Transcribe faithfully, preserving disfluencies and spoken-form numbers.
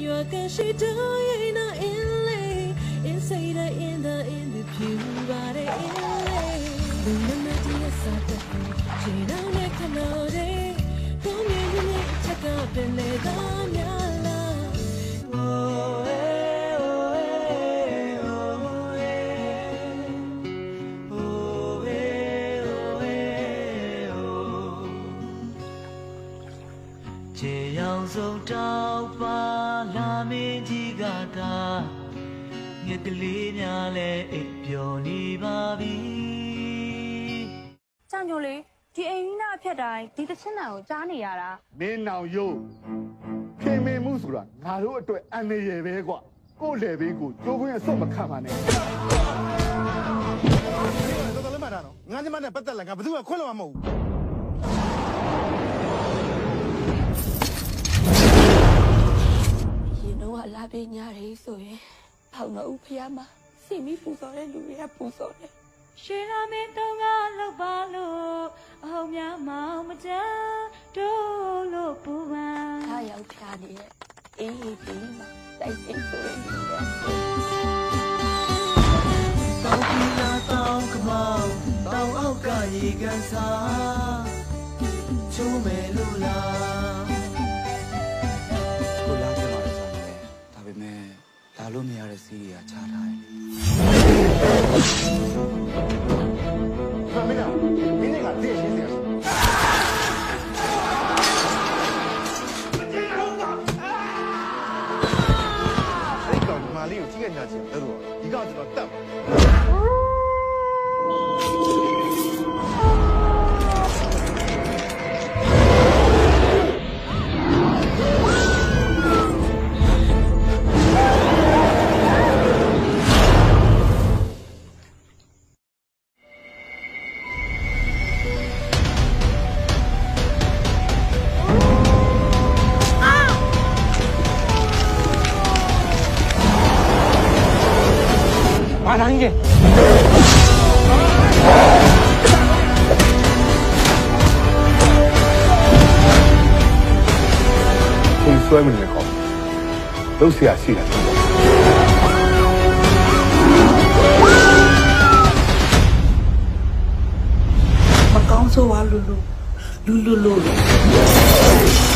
your can she do you know in inside in the in the pew body in the melody is so different she don't make a melody come in you check out the love oh eh oh eh oh eh oh eh oh eh oh che yang so tao pa la me ji ga ta ngek kali nya le ai pyo ni ba bi ကြောင်ညိုလေးဒီအိမ်ကြီးနာအဖြတ်တိုင်းဒီတချင်းတန်ကိုကြားနေရတာမင်းနောင်ယုံခင်မင်မှုဆိုတာငါတို့အတွက်အန္တရာယ်ပဲကွာကို့လေဘေးကိုကျိုးခွင်းအစွတ်မခံပါနဲ့တော်တော်လေးမှတ်တာနော်ငါညမနဲ့ပတ်သက်လာငါဘယ်သူမှခွင့်လို့မဟုတ်ဘူးရင်တော့လာပေးညာရေးဆိုရင်ဖောင်တော့ဦးဖျားမှာစီမီပူစော်တဲ့လူတွေကပူစော်တယ်ရှေးလာမင်းတုံးကလောက်ပါလို့အဟုတ်များမောင်မတန်းတို့လို့ပူပန်းအားရောက်ဖျားနေတဲ့အေးပြီးမှာတိုက်စိတ်ဆိုရင်လည်းတောင်းပြီးလာတောင်းကမောင်တောင်းအောက်ကရေကန်စားချိုးမယ်လို့လားကိုလာကြပါလေဒါပေမဲ့လာလို့မရတဲ့စီးရီးကချထားတယ်မမင်းကမင်းကတည့်ရှင်းတယ်အဲ့ကောင်မာလီကိုကြီးကညာချင်တယ်တော့ဒီကောင်ကျွန်တော်တတ်ပါ马上去。 风摔没好，都是下戏的。 မကောင်းဆိုပါလူလူလူလူလူ